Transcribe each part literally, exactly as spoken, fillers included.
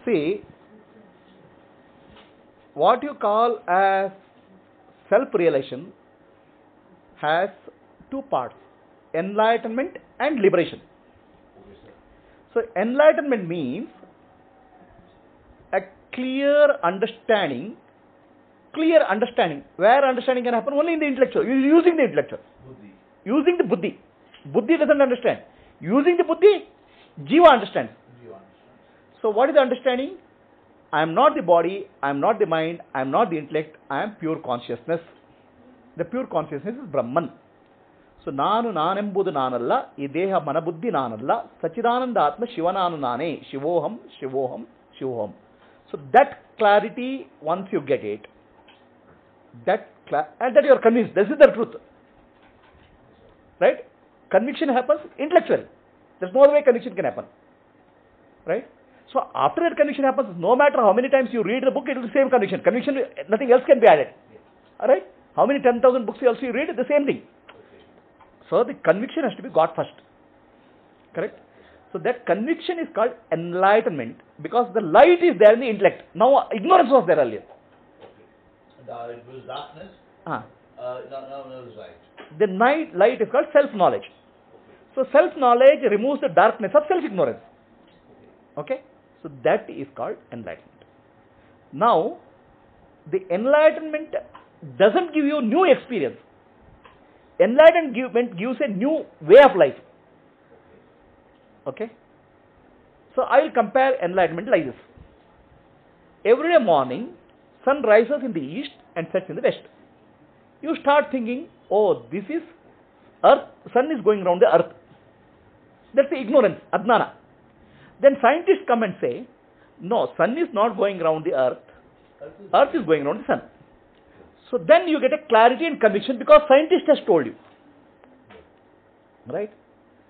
See, what you call as self-realization has two parts, enlightenment and liberation. So enlightenment means a clear understanding, clear understanding. Where understanding can happen? Only in the intellectual. You are using the intellectual. Buddhi. Using the buddhi. Buddhi doesn't understand. Using the buddhi, jiva understands. Jiva understands. So what is the understanding? I am not the body, I am not the mind, I am not the intellect, I am pure consciousness. The pure consciousness is Brahman. So Nanu Nanembudu Nanalla, Ideha Manabuddhi Nanalla, Sachidananda Atma Shivananu Nane, Shivoham, Shivoham, Shivoham. So that clarity, once you get it, that cla- and that you are convinced, this is the truth. Right? Conviction happens intellectually. There's no other way conviction can happen. Right? So after that conviction happens, no matter how many times you read the book, it will be the same conviction. Conviction, nothing else can be added. Alright? How many ten thousand books else you read, the same thing. So the conviction has to be got first. Correct? So that conviction is called enlightenment because the light is there in the intellect. Now ignorance was there earlier. Okay. Uh, it was darkness. Uh, uh, now, now, now it is light. The night light is called self-knowledge. Okay. So self-knowledge removes the darkness of self-ignorance. Okay. Okay? So that is called enlightenment. Now, the enlightenment doesn't give you new experience. Enlightenment gives a new way of life. Okay? So I will compare enlightenment like this. Every day morning, sun rises in the east and sets in the west. You start thinking, oh, this is earth, sun is going around the earth. That's the ignorance, ajnana. Then scientists come and say, no, sun is not going around the earth, earth is going around the sun. So then you get a clarity and conviction because scientist has told you. Right?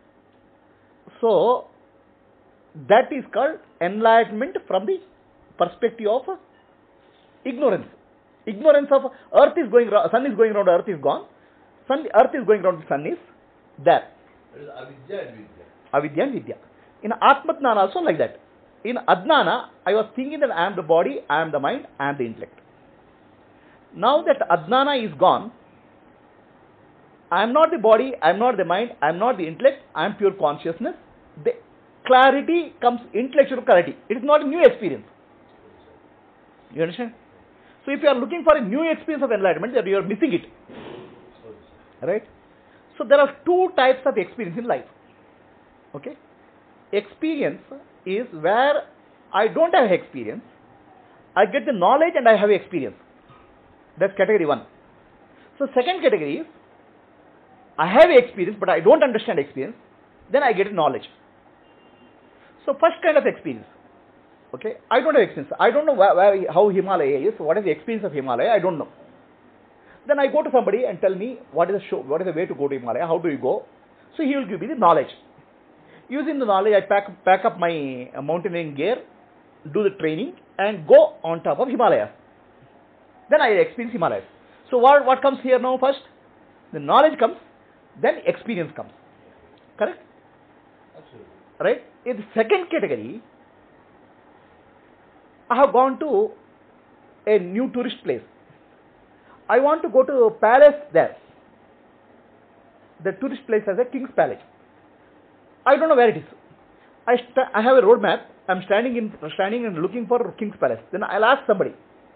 So that is called enlightenment from the perspective of ignorance. Ignorance of earth is going, sun is going around, earth is gone. Sun, earth is going around, the sun is there. It is avidya and vidya. Avidya and vidya. In Atmatnana also like that. In Adnana, I was thinking that I am the body, I am the mind, I am the intellect. Now that Adnana is gone, I am not the body, I am not the mind, I am not the intellect, I am pure consciousness. The clarity comes, intellectual clarity. It is not a new experience. You understand? So if you are looking for a new experience of enlightenment, then you are missing it. Right? So there are two types of experience in life. Okay? Experience is where I don't have experience, I get the knowledge and I have experience. That's category one. So second category is, I have experience but I don't understand experience, then I get knowledge. So first kind of experience, okay, I don't have experience. I don't know where, where, how Himalaya is, what is the experience of Himalaya, I don't know. Then I go to somebody and tell me what is the show, what is the way to go to Himalaya, how do you go? So he will give me the knowledge. Using the knowledge, I pack, pack up my mountaineering gear, do the training and go on top of Himalayas. Then I experience Himalayas. So what, what comes here now first? The knowledge comes, then experience comes. Correct? Absolutely. Right? In the second category, I have gone to a new tourist place. I want to go to a palace there. The tourist place has a king's palace. I don't know where it is. I, st- I have a road map. I'm standing in, standing and looking for king's palace. Then I'll ask somebody.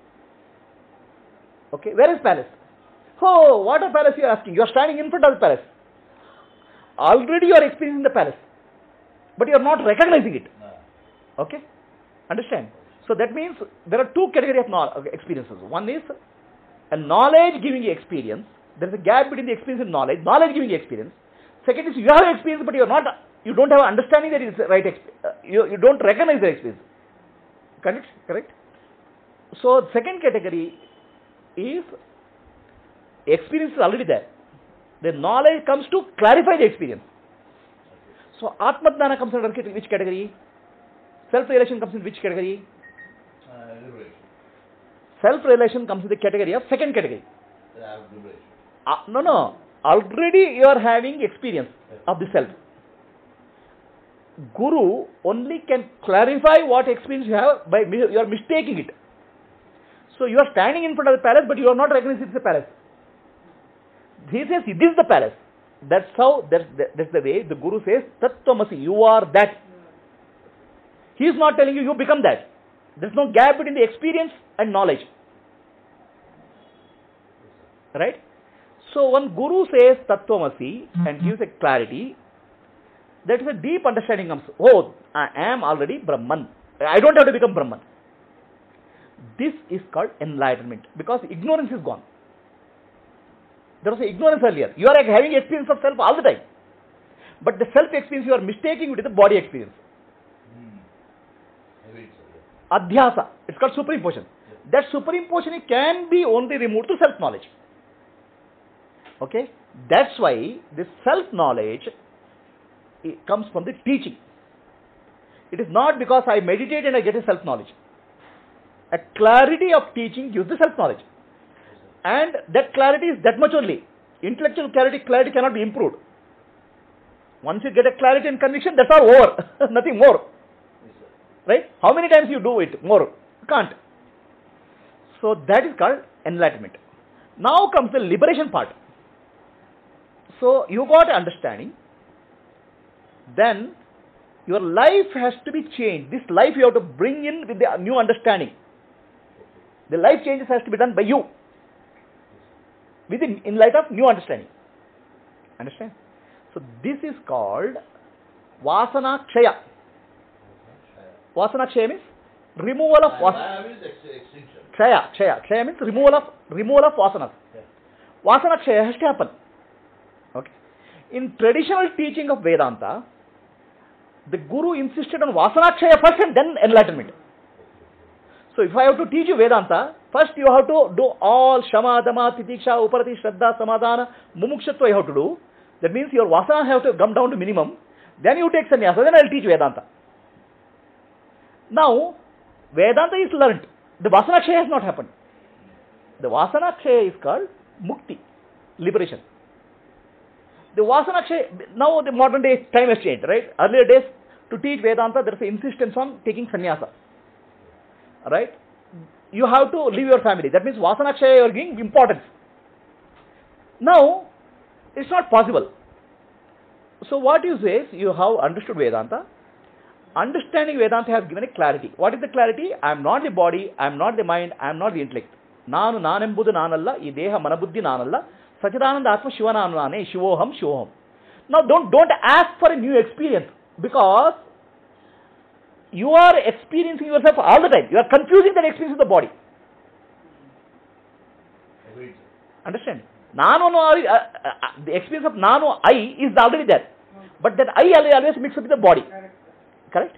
Okay, where is palace? Oh, what a palace you are asking? You are standing in front of the palace. Already you are experiencing the palace. But you are not recognizing it. No. Okay? Understand? So that means there are two categories of knowledge, experiences. One is a knowledge giving you experience. There is a gap between the experience and knowledge. Knowledge giving you experience. Second is you have experience but you are not, you don't have understanding that it is right experience. Uh, you, you don't recognize the experience. Correct? Correct? So second category is experience is already there. The knowledge comes to clarify the experience. So Atmadnana comes under which category? Self-realization comes in which category? Uh, liberation. Self-realization comes in the category of second category. Uh, liberation. Uh, no, no. Already you are having experience of the self. Guru only can clarify what experience you have by mi- you are mistaking it. So you are standing in front of the palace, but you are not recognizing it's a palace. He says, this is the palace. That's how, that's the, that's the way the Guru says, Tattvamasi, you are that. He is not telling you, you become that. There's no gap between the experience and knowledge. Right? So when Guru says Tattvamasi and gives a clarity, that is a deep understanding comes. Oh, I am already Brahman. I don't have to become Brahman. This is called enlightenment because ignorance is gone. There was ignorance earlier. You are like having experience of self all the time. But the self experience you are mistaking with the body experience. Hmm. Agreed, sir. Yeah. Adhyasa. It's called superimposition. Yeah. That superimposition can be only removed through self-knowledge. Okay? That's why this self-knowledge it comes from the teaching. It is not because I meditate and I get a self-knowledge. A clarity of teaching gives the self-knowledge. And that clarity is that much only. Intellectual clarity, clarity cannot be improved. Once you get a clarity and conviction, that's all over. Nothing more. Yes, sir. Right? How many times you do it? More. You can't. So that is called enlightenment. Now comes the liberation part. So you got understanding. Then your life has to be changed. This life you have to bring in with the new understanding. The life changes has to be done by you. Within, in light of new understanding. Understand? So this is called Vasana Kshaya. Vasana Kshaya means removal of Vasana. Maya means ex- extinction. Kshaya, Kshaya. Kshaya means removal of removal of Vasanas. Yeah. Vasana Kshaya has to happen. Okay. In traditional teaching of Vedanta, the Guru insisted on Vasana Kshaya first and then enlightenment. So if I have to teach you Vedanta, first you have to do all Shama, Dama, Titiksha, Uparati, Shraddha, Samadhana, Mumukshatva you have to do. That means your Vasana have to come down to minimum. Then you take sannyasa, then I will teach Vedanta. Now, Vedanta is learnt. The Vasana Kshaya has not happened. The Vasana Kshaya is called Mukti, liberation. The Vasana Kshaya, now the modern day time has changed, right? Earlier days, to teach Vedanta, there is an insistence on taking sannyasa. Right? You have to leave your family. That means Vasana Kshaya you are giving importance. Now, it's not possible. So what you say is, you have understood Vedanta. Understanding Vedanta has given a clarity. What is the clarity? I am not the body, I am not the mind, I am not the intellect. Nanu nanembudu nanalla, ee deha manabuddhi nanalla, Sachidananda Atma Shiva nanu nane, Shivoham, Shivoham. Now don't, don't ask for a new experience because you are experiencing yourself all the time. You are confusing that experience with the body. Agreed, sir. Understand? Nano, no, uh, uh, the experience of nano, I is already there. But that I always mixed up with the body. Correct?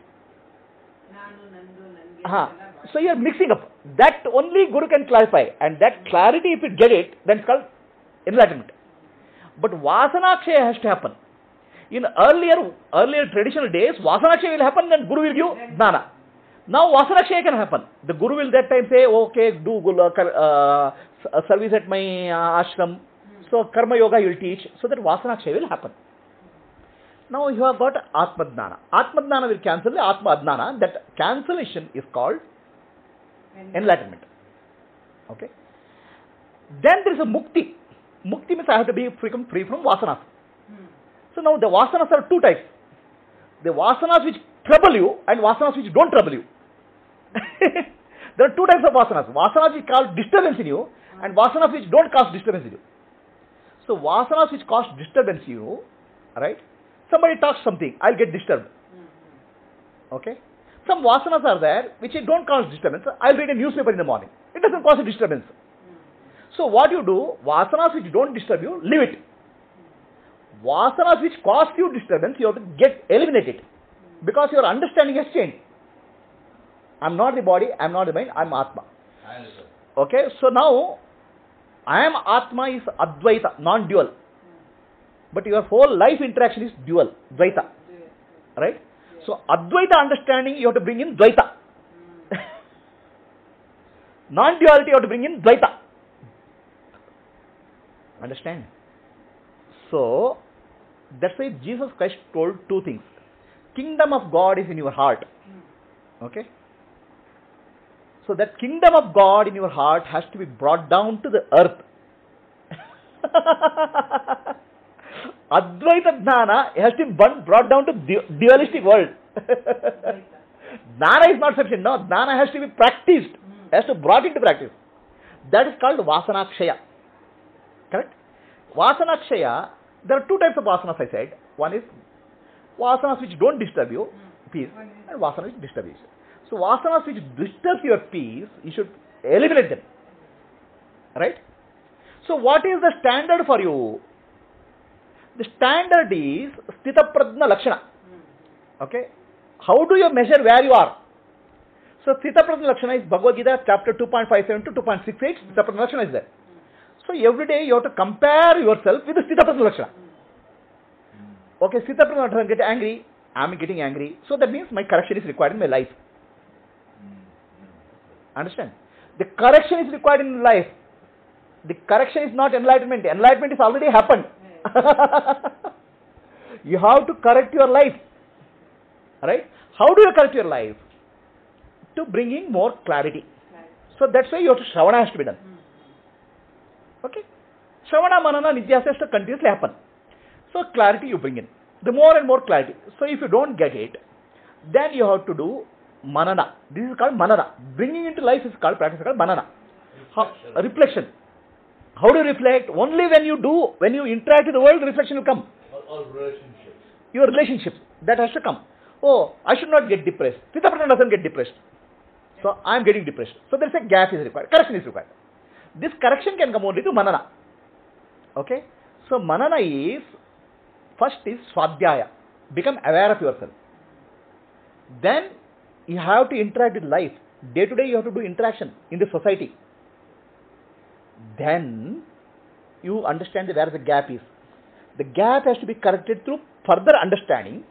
Uh-huh. So you are mixing up. That only Guru can clarify. And that clarity, if you get it, then it's called enlightenment. But Vasana Kshaya has to happen. In earlier earlier traditional days, Vasana Kshaya will happen and Guru will give Jnana. Now Vasana Kshaya can happen. The Guru will that time say, okay, do uh, service at my uh, ashram. So Karma Yoga you will teach. So that Vasana Kshaya will happen. Now you have got Atma Jnana. Atma Jnana will cancel the Atma Jnana. That cancellation is called enlightenment. Okay. Then there is a Mukti. Mukti means I have to be free from, free from Vasanas. So now the Vasanas are two types. The Vasanas which trouble you and Vasanas which don't trouble you. There are two types of Vasanas. Vasanas which cause disturbance in you and Vasanas which don't cause disturbance in you. So Vasanas which cause disturbance in you, right? Somebody talks something, I'll get disturbed. Okay? Some Vasanas are there which don't cause disturbance. I'll read a newspaper in the morning. It doesn't cause a disturbance. So what you do, Vasanas which don't disturb you, leave it. Vasanas which cause you disturbance, you have to get eliminated. Because your understanding has changed. I'm not the body, I'm not the mind, I'm Atma. I understand. Okay, so now, I am Atma is Advaita, non-dual. But your whole life interaction is dual, Dvaita. Right? So, Advaita understanding you have to bring in Dvaita. Non-duality you have to bring in Dvaita. Understand? So, that's why Jesus Christ told two things. kingdom of God is in your heart. Okay? So that kingdom of God in your heart has to be brought down to the earth. Advaita Jnana has to be brought down to the dualistic world. Jnana is not sufficient. No, Jnana has to be practiced. Has to be brought into practice. That is called Vasanakshaya. Correct? Vasanakshaya, there are two types of vasanas I said. One is vasanas which don't disturb you, peace, and vasanas which disturb you. So vasanas which disturb your peace, you should eliminate them. Right? So what is the standard for you? The standard is Sthita Prajna Lakshana. Okay? How do you measure where you are? So Sthita Prajna Lakshana is Bhagavad Gita chapter two point five seven to two point six eight. Sthita Prajna Lakshana is there. So every day you have to compare yourself with the Sthita Prajna Lakshana. Okay, Sthita Prajna Lakshana, get angry. I am getting angry. So that means my correction is required in my life. Understand? The correction is required in life. The correction is not enlightenment. Enlightenment is already happened. You have to correct your life. Right? How do you correct your life? To bring in more clarity. So that's why your Shravana has to be done. Okay? Shravana, Manana, Nidhyasa has to continuously happen. So clarity you bring in. The more and more clarity. So if you don't get it, then you have to do Manana. This is called Manana. Bringing into life is called practice, is called Manana. How, reflection. How do you reflect? Only when you do, when you interact with the world, reflection will come. Or, or relationships. Your relationships, that has to come. Oh, I should not get depressed. Sthita Prajna doesn't get depressed. So I am getting depressed. So there is a gap is required. Correction is required. This correction can come only to Manana. Okay? So Manana is, first is Swadhyaya. Become aware of yourself. Then you have to interact with life. Day to day you have to do interaction in the society. Then you understand where the gap is. The gap has to be corrected through further understanding.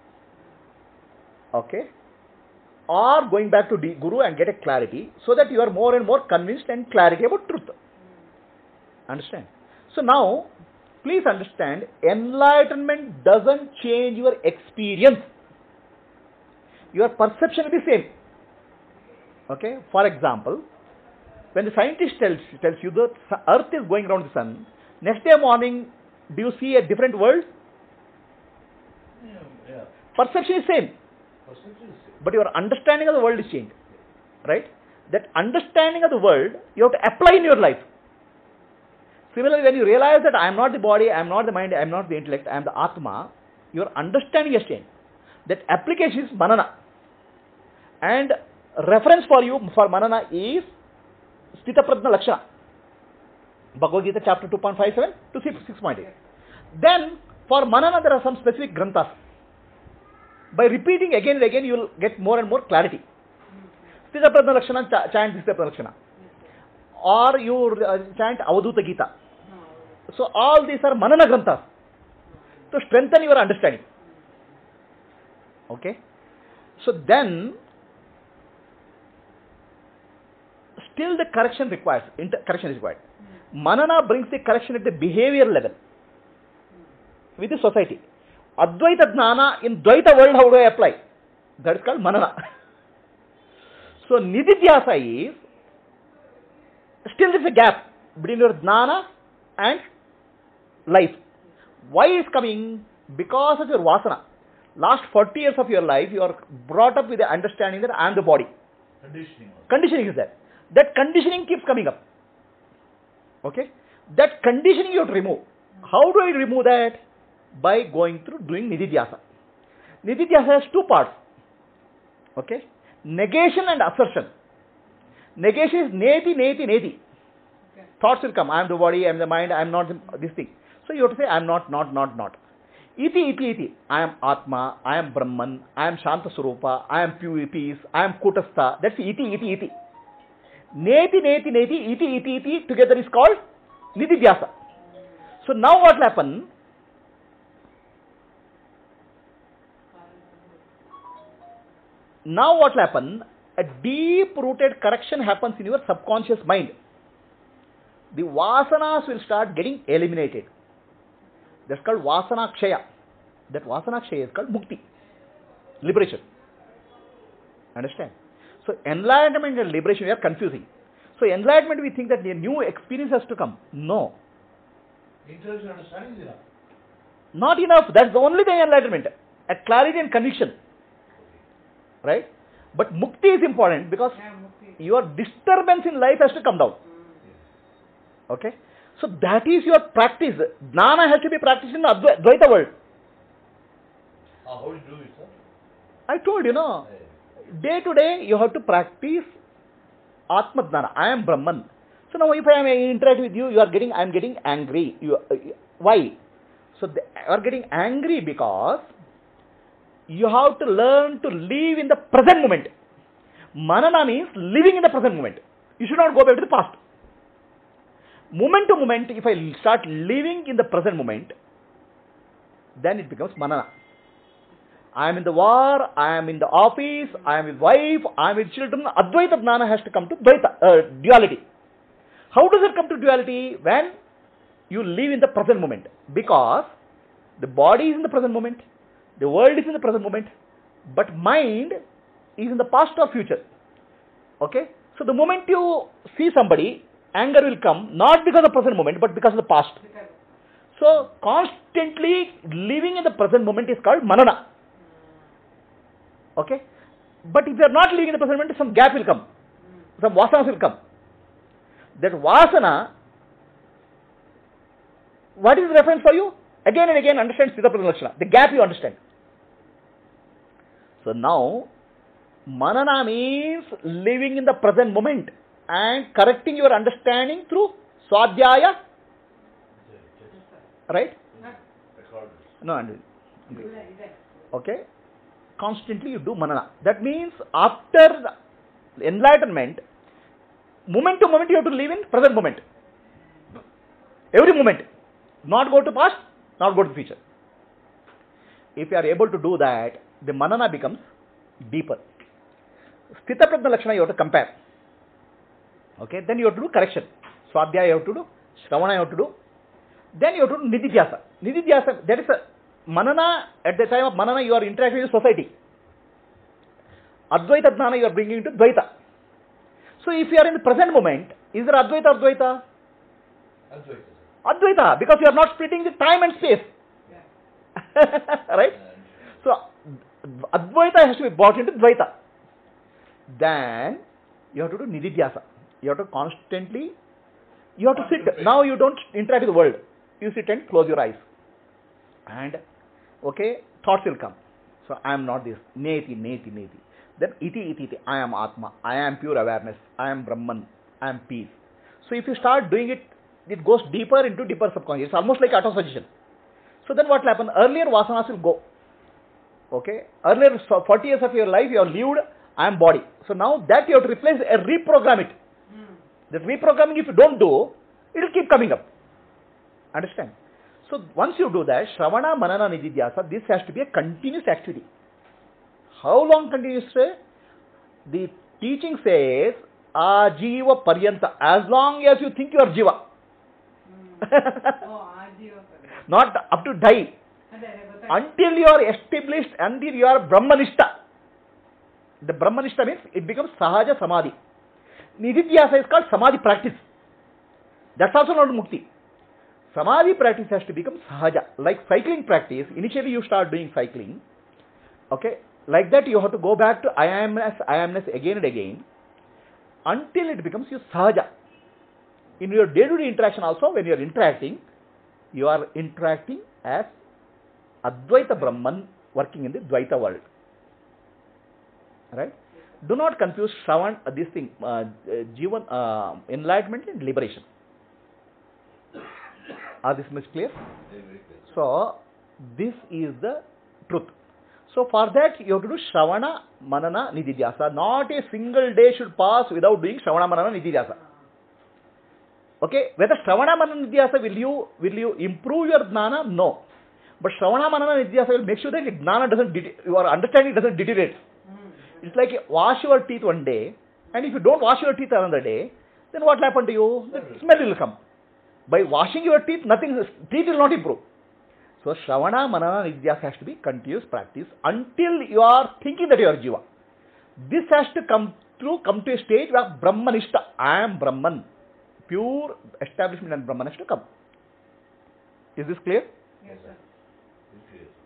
Okay? Or going back to the Guru and get a clarity so that you are more and more convinced and clarity about truth. Understand? So now, please understand, enlightenment doesn't change your experience. Your perception will be same. Okay? For example, when the scientist tells, tells you that Earth is going around the sun, next day morning, do you see a different world? Yeah, yeah. Perception is same. Perception is same. But your understanding of the world is changed. Right? That understanding of the world, you have to apply in your life. Similarly, when you realize that I am not the body, I am not the mind, I am not the intellect, I am the Atma, your understanding has changed. That application is Manana. And reference for you for Manana is Sthita Prajna Lakshana. Bhagavad Gita chapter two point five seven to six point eight. Then for Manana there are some specific granthas. By repeating again and again you will get more and more clarity. Sthita Prajna Lakshana, ch- chant Sthita Prajna Lakshana. Or you uh, chant Avaduta Gita. So all these are Manana granthas. To strengthen your understanding. Okay. So then still the correction requires, inter- correction is required. Manana brings the correction at the behavior level with the society. Advaita Jnana in Dvaita world, how do I apply? That is called Manana. So Nididhyasa is, still there is a gap between your Jnana and life. Why is coming? Because of your Vasana. Last forty years of your life, you are brought up with the understanding that I am the body. Conditioning also. Conditioning is there. That conditioning keeps coming up. Okay? That conditioning you have to remove. How do I remove that? By going through doing Nididhyasa. Nididhyasa has two parts. Okay? Negation and assertion. Negation is neti, neti, neti. Okay. Thoughts will come. I am the body, I am the mind, I am not the, this thing. So you have to say, I am not, not, not, not. Iti, iti, iti. I am Atma, I am Brahman, I am Shanta Swarupa, I am pure peace, I am Kutastha. That's iti, iti, iti. Neti, neti, neti, iti, iti, iti together is called Nididhyasa. So now what will happen? Now what will happen? A deep-rooted correction happens in your subconscious mind. The vasanas will start getting eliminated. That's called Vasanakshaya. That Vasanakshaya is called Mukti. liberation. Understand? So enlightenment and liberation, we are confusing. So enlightenment, we think that a new experience has to come. No. Intellectual understanding is enough. Not enough. That's the only thing enlightenment. A clarity and conviction. Right? But mukti is important because Yeah, mukti. your disturbance in life has to come down. Okay? So that is your practice. Jnana has to be practiced in the Adva- Advaita world. How do you do it, sir? I told you, no. Yeah. Day to day, you have to practice Atma Jnana. I am Brahman. So now if I am interact with you, you are getting, I am getting angry. You, uh, why? So the, you are getting angry because you have to learn to live in the present moment. Manana means living in the present moment. You should not go back to the past. Moment to moment, if I start living in the present moment, then it becomes manana. I am in the war, I am in the office, I am with wife, I am with children. Advaita Jnana has to come to Dvaita, uh, duality. How does it come to duality? When you live in the present moment. Because the body is in the present moment, the world is in the present moment, but mind is in the past or future. Okay? So the moment you see somebody, anger will come, not because of the present moment, but because of the past. Because So constantly living in the present moment is called manana. Okay? But if you are not living in the present moment, some gap will come. Some vasanas will come. That vasana, what is the reference for you? Again and again understand Sthita Prajna Lakshana. The gap you understand. So now, manana means living in the present moment and correcting your understanding through swadhyaya. Right? not According. No, and is that- is that- okay. Constantly you do manana. That means after the enlightenment, moment to moment you have to live in present moment. Every moment. Not go to past, not go to future. If you are able to do that, the manana becomes deeper. Sthita Prajna Lakshana you have to compare. Okay, then you have to do correction. Swadhyaya you have to do, Shravana you have to do. Then you have to do Nididhyasa. Nididhyasa, that is a manana, at the time of manana you are interacting with society. Advaita Jnana you are bringing into Dvaita. So if you are in the present moment, is there Advaita or Dvaita? Advaita, sir. Advaita, because you are not splitting the time and space. Yeah. Right? And So Advaita has to be brought into Dvaita. Then you have to do Nididhyasa. You have to constantly, you have to sit. Now you don't interact with the world. You sit and close your eyes. And, okay, thoughts will come. So I am not this. Neti, neti, neti. Then iti, iti, iti. I am Atma. I am pure awareness. I am Brahman. I am peace. So if you start doing it, it goes deeper into deeper subconscious. It's almost like auto-suggestion. So then what will happen? Earlier vasanas will go. Okay? Earlier so forty years of your life you have lived, I am body. So now that you have to replace and reprogram it. Hmm. That reprogramming, if you don't do, it will keep coming up. Understand? So once you do that, Shravana, Manana, Nididhyasa, this has to be a continuous activity. How long continuous? The teaching says, Ajiva Paryanta. As long as you think you are Jiva. Hmm. Oh, Ajiva Paryanta. Not up to die. ಅದೇ ಅದೇ ಗೊತ್ತಾಯ್ತು. Until you are established, until you are Brahmanishta. The Brahmanishta means it becomes Sahaja Samadhi. Nididhyasa is called Samadhi practice. That's also not Mukti. Samadhi practice has to become Sahaja. Like cycling practice, initially you start doing cycling. Okay, like that you have to go back to I amness, I amness again and again until it becomes your Sahaja. In your day-to-day interaction also, when you are interacting, you are interacting as Advaita Brahman working in the Dvaita world. Right? Do not confuse Shravan, uh, this thing, uh, uh, Jivan, uh, enlightenment and liberation. Are this much clear? very, very clear. So, this is the truth. So, for that you have to do Shravana, Manana, Nididhyasa. Not a single day should pass without doing Shravana, Manana, Nididhyasa. Okay, whether Shravana, Manana, Nididhyasa will you, will you improve your Jnana? No. But Shravana, Manana, Nididhyasa will make sure that your Jnana doesn't, det- your understanding doesn't deteriorate. Hmm. It's like wash your teeth one day, and if you don't wash your teeth another day, then what will happen to you? The smell will come. By washing your teeth, nothing, teeth will not improve. So Shravana, Manana, Nidhyas has to be continuous practice until you are thinking that you are Jiva. This has to come through, come to a stage where Brahmanishta, I am Brahman. Pure establishment and Brahman has to come. Is this clear? Yes, sir. It's clear.